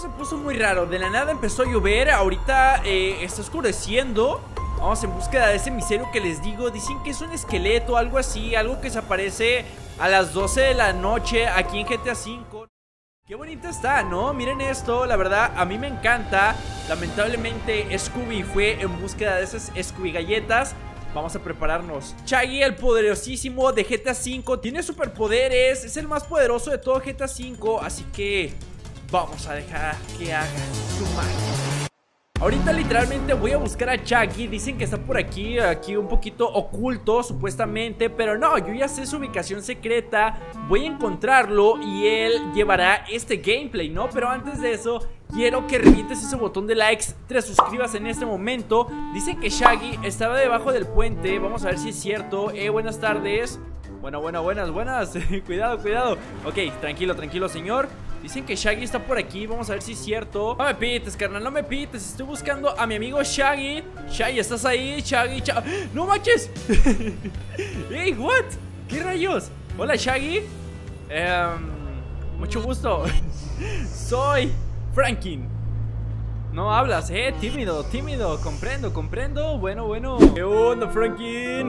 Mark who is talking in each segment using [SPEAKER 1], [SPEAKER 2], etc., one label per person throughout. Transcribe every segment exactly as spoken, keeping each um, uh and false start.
[SPEAKER 1] se puso muy raro. De la nada empezó a llover. Ahorita eh, está oscureciendo. Vamos en búsqueda de ese misterio que les digo. Dicen que es un esqueleto, algo así. Algo que se aparece a las doce de la noche aquí en G T A cinco. Qué bonita está, ¿no? Miren esto, la verdad, a mí me encanta. Lamentablemente Scooby fue en búsqueda de esas Scooby galletas. Vamos a prepararnos. Shaggy, el poderosísimo de G T A cinco, tiene superpoderes. Es el más poderoso de todo G T A cinco. Así que vamos a dejar que haga su magia. Ahorita literalmente voy a buscar a Shaggy. Dicen que está por aquí, aquí un poquito oculto supuestamente, pero no, yo ya sé su ubicación secreta. Voy a encontrarlo y él llevará este gameplay, ¿no? Pero antes de eso, quiero que revientes ese botón de likes, te suscribas en este momento. Dicen que Shaggy estaba debajo del puente. Vamos a ver si es cierto. Eh, buenas tardes. Bueno, bueno, buenas, buenas. Cuidado, cuidado. Ok, tranquilo, tranquilo, señor. Dicen que Shaggy está por aquí, vamos a ver si es cierto. No me pites, carnal, no me pites. Estoy buscando a mi amigo Shaggy. Shaggy, ¿estás ahí? Shaggy, Shaggy. ¡No manches! Hey, what? ¿Qué rayos? Hola, Shaggy. um, Mucho gusto. Soy Franklin. No hablas, eh, tímido, tímido. Comprendo, comprendo, bueno, bueno. ¿Qué onda, Franklin?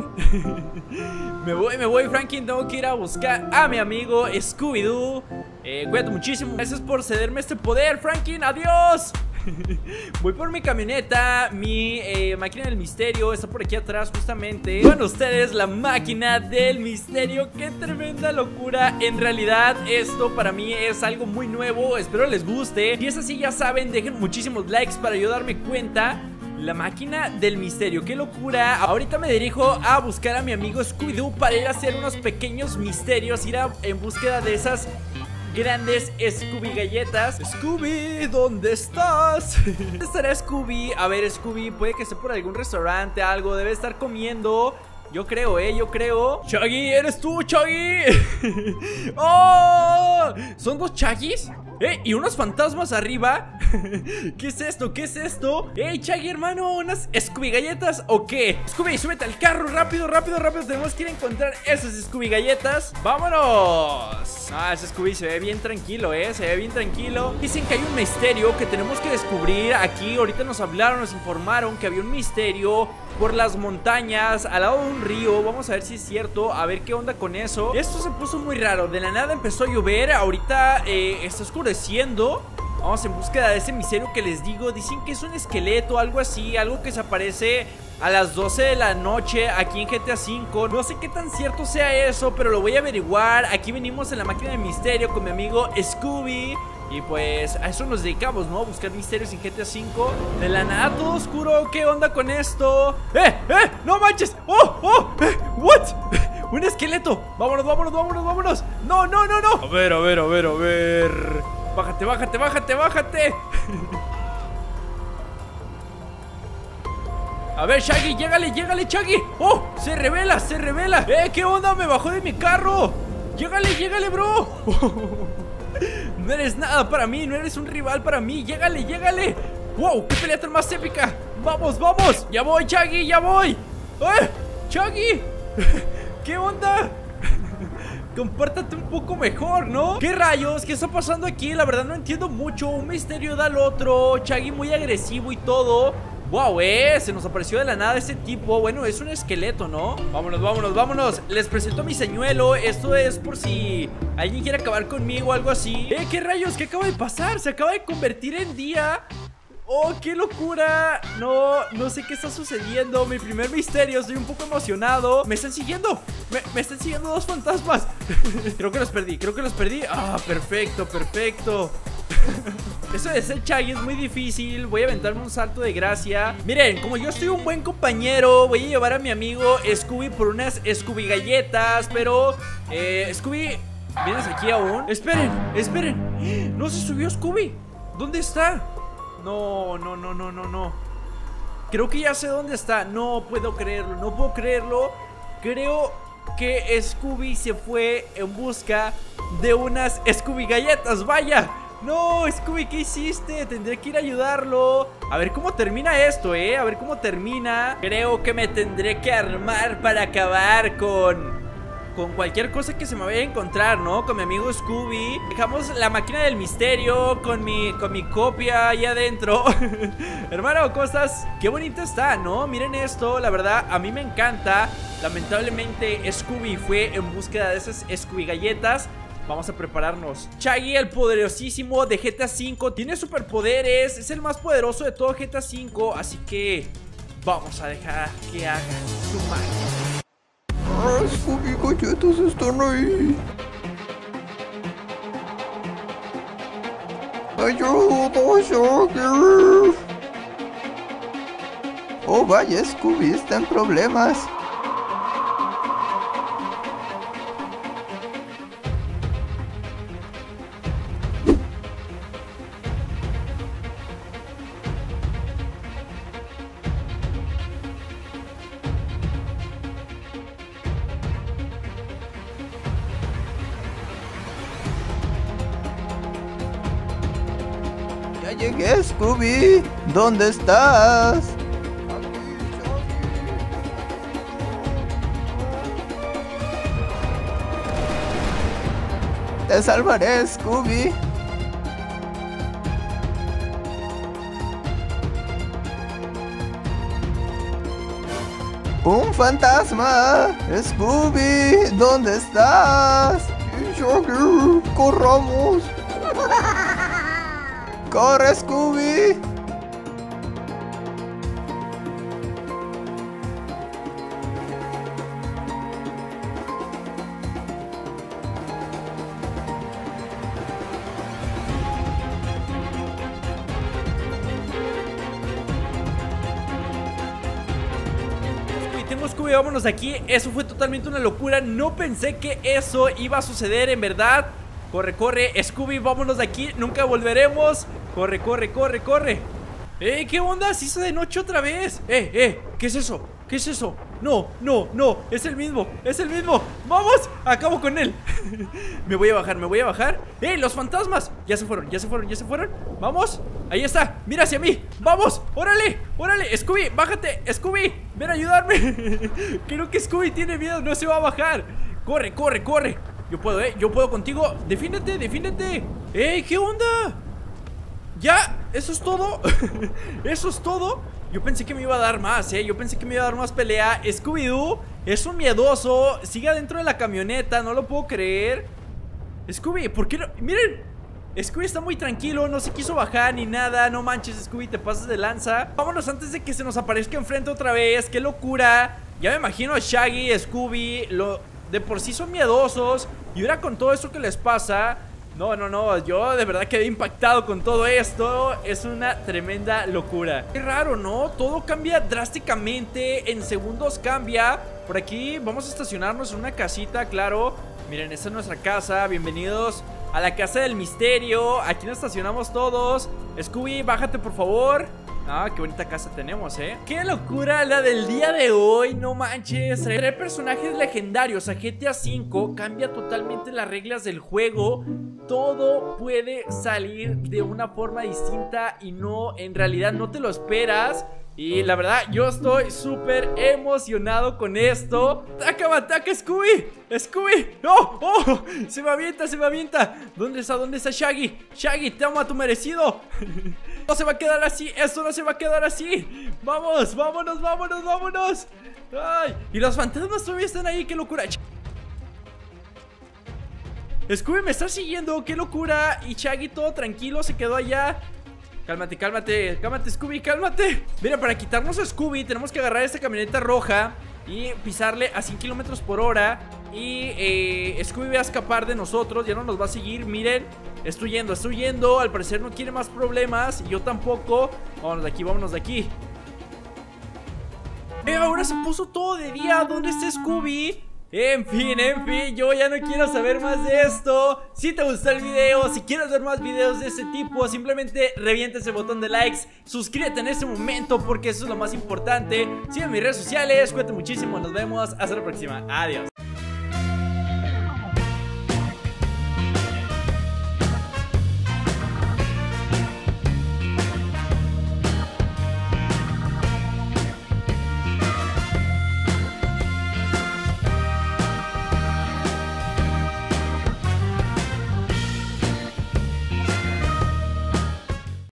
[SPEAKER 1] Me voy, me voy, Franklin. Tengo que ir a buscar a mi amigo Scooby-Doo. eh, Cuídate muchísimo. Gracias por cederme este poder, Franklin, adiós. Voy por mi camioneta. Mi eh, máquina del misterio está por aquí atrás justamente. Bueno, ustedes, la máquina del misterio. Qué tremenda locura. En realidad esto para mí es algo muy nuevo. Espero les guste. Si es así, ya saben, dejen muchísimos likes para yo darme cuenta. La máquina del misterio, qué locura. Ahorita me dirijo a buscar a mi amigo Scooby-Doo para ir a hacer unos pequeños misterios. Ir a, en búsqueda de esas grandes Scooby galletas. Scooby, ¿dónde estás? ¿Dónde estará Scooby? A ver, Scooby, puede que esté por algún restaurante, algo, debe estar comiendo. Yo creo, eh, yo creo. Shaggy, ¿eres tú, Shaggy? ¡Oh! ¿Son dos Shaggys? ¡Eh! ¿Y unos fantasmas arriba? ¿Qué es esto? ¿Qué es esto? ¡Ey, Shaggy, hermano! ¿Unas Scooby galletas o qué? Scooby, súbete al carro, rápido, rápido, rápido. Tenemos que ir a encontrar esas Scooby galletas. ¡Vámonos! Ah, ese Scooby se ve bien tranquilo, eh, se ve bien tranquilo. Dicen que hay un misterio que tenemos que descubrir aquí. Ahorita nos hablaron, nos informaron que había un misterio por las montañas, al lado de un río. Vamos a ver si es cierto, a ver qué onda con eso. Esto se puso muy raro, de la nada empezó a llover. Ahorita eh, está oscureciendo. Vamos en búsqueda de ese misterio que les digo. Dicen que es un esqueleto, algo así, algo que se aparece a las doce de la noche aquí en G T A cinco. No sé qué tan cierto sea eso, pero lo voy a averiguar. Aquí venimos en la máquina de misterio con mi amigo Scooby. Y pues a eso nos dedicamos, ¿no? A buscar misterios en G T A cinco. De la nada todo oscuro, ¿qué onda con esto? ¡Eh! ¡Eh! ¡No manches! ¡Oh! ¡Oh! Eh, ¿what? ¡Un esqueleto! ¡Vámonos, vámonos, vámonos, vámonos! ¡No, no, no, no! A ver, a ver, a ver, a ver. Bájate, bájate, bájate, bájate. A ver, Shaggy, llégale, llégale, Shaggy. ¡Oh! Se revela, se revela. ¡Eh! ¿Qué onda? Me bajó de mi carro. Llégale, llégale, bro. No eres nada para mí, no eres un rival para mí. Llégale, llégale. ¡Wow! ¡Qué pelea tan más épica! ¡Vamos, vamos! ¡Ya voy, Shaggy, ya voy! ¡Eh! ¡Shaggy! ¿Qué onda? Compórtate un poco mejor, ¿no? ¿Qué rayos? ¿Qué está pasando aquí? La verdad no entiendo mucho. Un misterio da al otro. Shaggy muy agresivo y todo. Wow, eh, se nos apareció de la nada ese tipo. Bueno, es un esqueleto, ¿no? Vámonos, vámonos, vámonos. Les presento a mi señuelo. Esto es por si alguien quiere acabar conmigo o algo así. Eh, ¿qué rayos? ¿Qué acaba de pasar? Se acaba de convertir en día. ¡Oh, qué locura! No, no sé qué está sucediendo. Mi primer misterio, estoy un poco emocionado. Me están siguiendo, me, me están siguiendo dos fantasmas. Creo que los perdí, creo que los perdí. Ah, perfecto, perfecto. Eso de ser Shaggy es muy difícil. Voy a aventarme un salto de gracia. Miren, como yo estoy un buen compañero, voy a llevar a mi amigo Scooby por unas Scooby galletas. Pero, eh, Scooby, ¿vienes aquí aún? Esperen, esperen. No se subió Scooby. ¿Dónde está? No, no, no, no, no, no. Creo que ya sé dónde está. No puedo creerlo, no puedo creerlo. Creo que Scooby se fue en busca de unas Scooby galletas. Vaya. No, Scooby, ¿qué hiciste? Tendré que ir a ayudarlo. A ver cómo termina esto, eh. A ver cómo termina. Creo que me tendré que armar para acabar con con cualquier cosa que se me vaya a encontrar, ¿no? Con mi amigo Scooby. Dejamos la máquina del misterio con mi, con mi copia ahí adentro. Hermano, ¿cómo estás? Qué bonito está, ¿no? Miren esto, la verdad, a mí me encanta. Lamentablemente Scooby fue en búsqueda de esas Scooby galletas. Vamos a prepararnos. Shaggy, el poderosísimo de G T A cinco, tiene superpoderes, es el más poderoso de todo G T A cinco. Así que vamos a dejar que haga su magia.
[SPEAKER 2] Ah, Scooby galletas están ahí. Ayuda, Shaggy. Oh, vaya, Scooby está en problemas. Ya llegué, Scooby. ¿Dónde estás? Te salvaré, Scooby. ¡Un fantasma! ¡Scooby! ¿Dónde estás? ¡Shaggy! ¡Corramos! ¡Corre, Scooby!
[SPEAKER 1] Tengo Scooby, vámonos de aquí. Eso fue totalmente una locura. No pensé que eso iba a suceder, en verdad. Corre, corre, Scooby, vámonos de aquí. Nunca volveremos. Corre, corre, corre, corre. ¡Eh! ¿Qué onda? Se hizo de noche otra vez. ¡Eh, eh! ¿Qué es eso? ¿Qué es eso? No, no, no, es el mismo, es el mismo. ¡Vamos! Acabo con él. Me voy a bajar, me voy a bajar. ¡Eh! ¡Los fantasmas! Ya se fueron, ya se fueron, ya se fueron. ¡Vamos! Ahí está, mira hacia mí. ¡Vamos! ¡Órale! ¡Órale! Scooby, bájate, Scooby. Ven a ayudarme. Creo que Scooby tiene miedo, no se va a bajar. Corre, corre, corre. Yo puedo, eh, yo puedo contigo. Defiéndete, defiéndete. ¡Eh! ¿Qué onda? ¿Ya? ¿Eso es todo? ¿Eso es todo? Yo pensé que me iba a dar más, eh. Yo pensé que me iba a dar más pelea. Scooby-Doo es un miedoso. Sigue adentro de la camioneta, no lo puedo creer. Scooby, ¿por qué no? Miren, Scooby está muy tranquilo, no se quiso bajar ni nada. No manches, Scooby, te pasas de lanza. Vámonos antes de que se nos aparezca enfrente otra vez. ¡Qué locura! Ya me imagino a Shaggy, Scooby, lo... de por sí son miedosos. Y ahora con todo esto que les pasa... No, no, no, yo de verdad quedé impactado con todo esto. Es una tremenda locura. Qué raro, ¿no? Todo cambia drásticamente. En segundos cambia. Por aquí vamos a estacionarnos en una casita, claro. Miren, esta es nuestra casa. Bienvenidos a la casa del misterio. Aquí nos estacionamos todos. Scooby, bájate por favor. Ah, qué bonita casa tenemos, ¿eh? ¡Qué locura la del día de hoy! No manches. Traer personajes legendarios a G T A cinco cambia totalmente las reglas del juego. Todo puede salir de una forma distinta y no, en realidad no te lo esperas. Y la verdad, yo estoy súper emocionado con esto. ¡Ataca, ataca, Scooby! ¡Scooby! ¡Oh! ¡Oh! ¡Se me avienta, se me avienta! ¿Dónde está? ¿Dónde está Shaggy? ¡Shaggy, toma tu merecido! No se va a quedar así, esto no se va a quedar así. Vamos, vámonos, vámonos, vámonos. Ay, y los fantasmas todavía están ahí, qué locura. Scooby me está siguiendo, qué locura. Y Shaggy todo tranquilo, se quedó allá. Cálmate, cálmate, cálmate, Scooby, cálmate. Mira, para quitarnos a Scooby tenemos que agarrar esta camioneta roja y pisarle a cien kilómetros por hora. Y eh, Scooby va a escapar de nosotros, ya no nos va a seguir, miren. Estoy yendo, estoy yendo, al parecer no quiere más problemas. Y yo tampoco. Vámonos de aquí, vámonos de aquí. Eh, ahora se puso todo de día, ¿dónde está Scooby? En fin, en fin, yo ya no quiero saber más de esto. Si te gustó el video, si quieres ver más videos de este tipo, simplemente revienta ese botón de likes. Suscríbete en este momento porque eso es lo más importante. Sigue en mis redes sociales, cuídate muchísimo, nos vemos, hasta la próxima, adiós.